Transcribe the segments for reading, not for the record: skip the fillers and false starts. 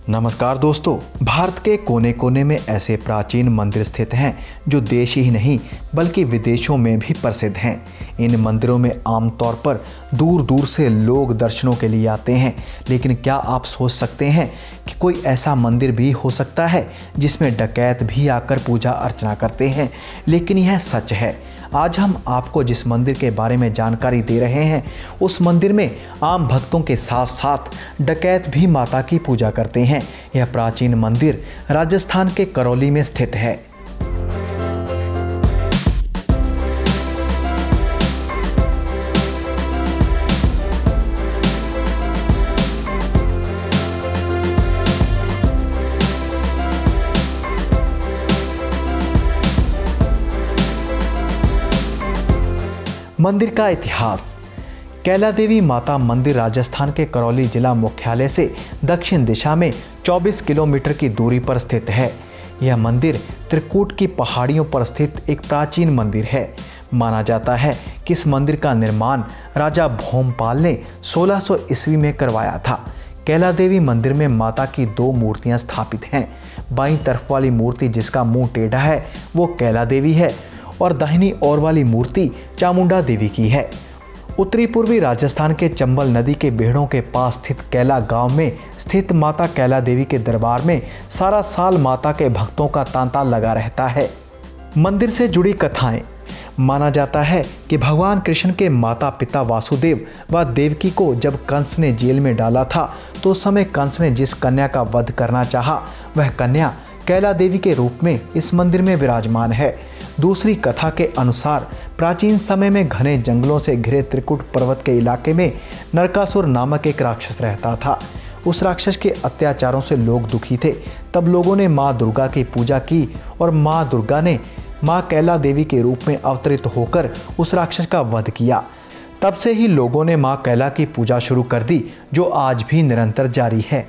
नमस्कार दोस्तों, भारत के कोने कोने में ऐसे प्राचीन मंदिर स्थित हैं जो देश ही नहीं बल्कि विदेशों में भी प्रसिद्ध हैं। इन मंदिरों में आमतौर पर दूर दूर से लोग दर्शनों के लिए आते हैं, लेकिन क्या आप सोच सकते हैं कि कोई ऐसा मंदिर भी हो सकता है जिसमें डकैत भी आकर पूजा अर्चना करते हैं। लेकिन यह सच है। आज हम आपको जिस मंदिर के बारे में जानकारी दे रहे हैं, उस मंदिर में आम भक्तों के साथ साथ डकैत भी माता की पूजा करते हैं। यह प्राचीन मंदिर राजस्थान के करौली में स्थित है। मंदिर का इतिहास। कैला देवी माता मंदिर राजस्थान के करौली जिला मुख्यालय से दक्षिण दिशा में 24 किलोमीटर की दूरी पर स्थित है। यह मंदिर त्रिकूट की पहाड़ियों पर स्थित एक प्राचीन मंदिर है। माना जाता है कि इस मंदिर का निर्माण राजा भोमपाल ने 1600 ईस्वी में करवाया था। कैला देवी मंदिर में माता की दो मूर्तियां स्थापित हैं। बाईं तरफ वाली मूर्ति जिसका मुंह टेढ़ा है वो कैला देवी है और दाहिनी ओर वाली मूर्ति चामुंडा देवी की है। उत्तरी पूर्वी राजस्थान के चंबल नदी के बेड़ों के पास स्थित कैला गांव में स्थित माता कैला देवी के दरबार में सारा साल माता के भक्तों का तांता लगा रहता है। मंदिर से जुड़ी कथाएं। माना जाता है कि भगवान कृष्ण के माता पिता वासुदेव व देवकी को जब कंस ने जेल में डाला था तो उस समय कंस ने जिस कन्या का वध करना चाहा वह कन्या कैला देवी के रूप में इस मंदिर में विराजमान है। दूसरी कथा के अनुसार प्राचीन समय में घने जंगलों से घिरे त्रिकुट पर्वत के इलाके में नरकासुर नामक एक राक्षस रहता था। उस राक्षस के अत्याचारों से लोग दुखी थे। तब लोगों ने माँ दुर्गा की पूजा की और माँ दुर्गा ने माँ कैला देवी के रूप में अवतरित होकर उस राक्षस का वध किया। तब से ही लोगों ने माँ कैला की पूजा शुरू कर दी, जो आज भी निरंतर जारी है।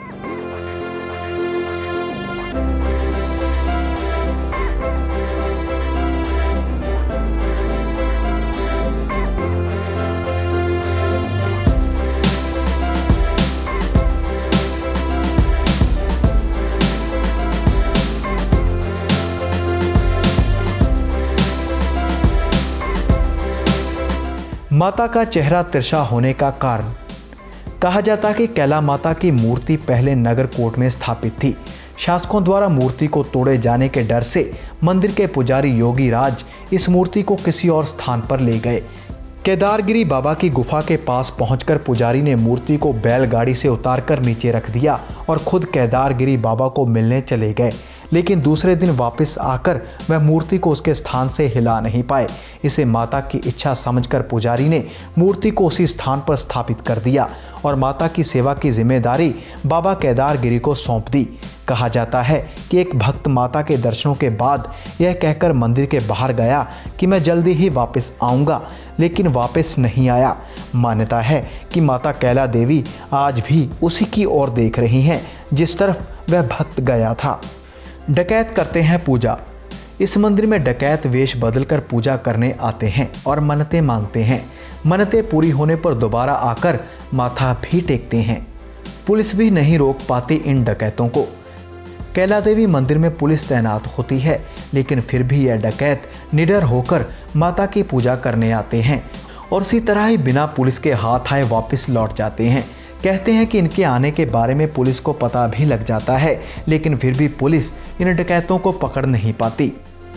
माता का चेहरा तिरछा होने का कारण। कहा जाता कि कैला माता की मूर्ति पहले नगर कोट में स्थापित थी। शासकों द्वारा मूर्ति को तोड़े जाने के डर से मंदिर के पुजारी योगी राज इस मूर्ति को किसी और स्थान पर ले गए। केदारगिरी बाबा की गुफा के पास पहुंचकर पुजारी ने मूर्ति को बैलगाड़ी से उतारकर नीचे रख दिया और खुद केदारगिरी बाबा को मिलने चले गए। लेकिन दूसरे दिन वापस आकर वह मूर्ति को उसके स्थान से हिला नहीं पाए। इसे माता की इच्छा समझकर पुजारी ने मूर्ति को उसी स्थान पर स्थापित कर दिया और माता की सेवा की जिम्मेदारी बाबा केदारगिरी को सौंप दी। कहा जाता है कि एक भक्त माता के दर्शनों के बाद यह कहकर मंदिर के बाहर गया कि मैं जल्दी ही वापस आऊँगा, लेकिन वापस नहीं आया। मान्यता है कि माता कैला देवी आज भी उसी की ओर देख रही हैं जिस तरफ वह भक्त गया था। डकैत करते हैं पूजा। इस मंदिर में डकैत वेश बदलकर पूजा करने आते हैं और मन्नतें मांगते हैं। मन्नतें पूरी होने पर दोबारा आकर माथा भी टेकते हैं। पुलिस भी नहीं रोक पाती इन डकैतों को। कैला देवी मंदिर में पुलिस तैनात होती है, लेकिन फिर भी यह डकैत निडर होकर माता की पूजा करने आते हैं और उसी तरह ही बिना पुलिस के हाथ आए वापस लौट जाते हैं। कहते हैं कि इनके आने के बारे में पुलिस को पता भी लग जाता है, लेकिन फिर भी पुलिस इन डकैतों को पकड़ नहीं पाती।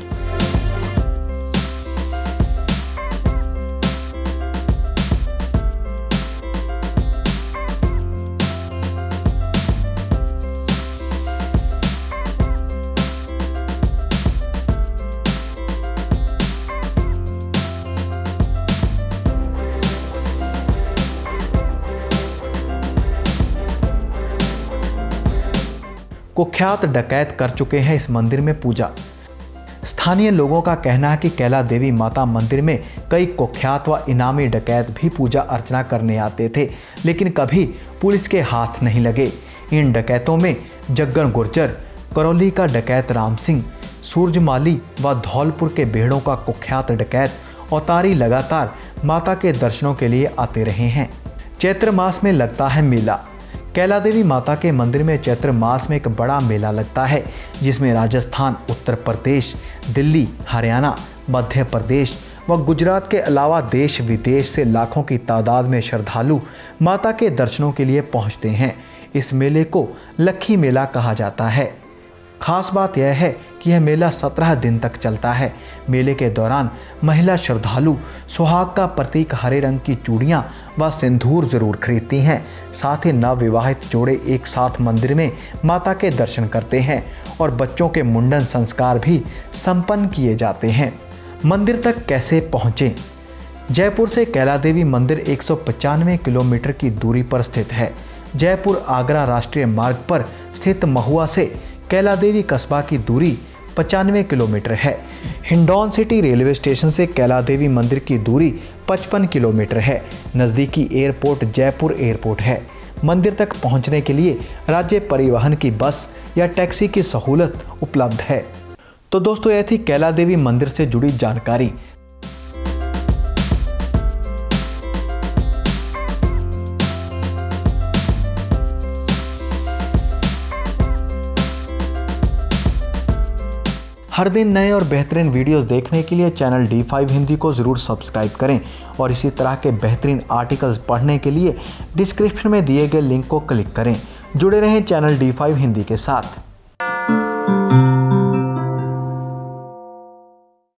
कुख्यात डकैत कर चुके हैं इस मंदिर में पूजा। स्थानीय लोगों का कहना है कि कैला देवी माता मंदिर में कई कुख्यात व इनामी डकैत भी पूजा अर्चना करने आते थे, लेकिन कभी पुलिस के हाथ नहीं लगे। इन डकैतों में जग्गन गुर्जर, करौली का डकैत राम सिंह, सूरजमाली व धौलपुर के बेड़ों का कुख्यात डकैत औतारी लगातार माता के दर्शनों के लिए आते रहे हैं। चैत्र मास में लगता है मेला। कैला देवी माता के मंदिर में चैत्र मास में एक बड़ा मेला लगता है, जिसमें राजस्थान, उत्तर प्रदेश, दिल्ली, हरियाणा, मध्य प्रदेश व गुजरात के अलावा देश विदेश से लाखों की तादाद में श्रद्धालु माता के दर्शनों के लिए पहुंचते हैं। इस मेले को लक्खी मेला कहा जाता है। खास बात यह है कि यह मेला 17 दिन तक चलता है। मेले के दौरान महिला श्रद्धालु सुहाग का प्रतीक हरे रंग की चूड़ियां व सिंदूर जरूर खरीदती हैं। साथ ही नवविवाहित जोड़े एक साथ मंदिर में माता के दर्शन करते हैं और बच्चों के मुंडन संस्कार भी संपन्न किए जाते हैं। मंदिर तक कैसे पहुँचें? जयपुर से कैला देवी मंदिर 195 किलोमीटर की दूरी पर स्थित है। जयपुर आगरा राष्ट्रीय मार्ग पर स्थित महुआ से कैला देवी कस्बा की दूरी 95 किलोमीटर है। हिंडौन सिटी रेलवे स्टेशन से कैला देवी मंदिर की दूरी 55 किलोमीटर है। नज़दीकी एयरपोर्ट जयपुर एयरपोर्ट है। मंदिर तक पहुंचने के लिए राज्य परिवहन की बस या टैक्सी की सहूलत उपलब्ध है। तो दोस्तों, यह थी कैला देवी मंदिर से जुड़ी जानकारी। हर दिन नए और बेहतरीन वीडियोस देखने के लिए चैनल D5 हिंदी को ज़रूर सब्सक्राइब करें और इसी तरह के बेहतरीन आर्टिकल्स पढ़ने के लिए डिस्क्रिप्शन में दिए गए लिंक को क्लिक करें। जुड़े रहें चैनल D5 हिंदी के साथ।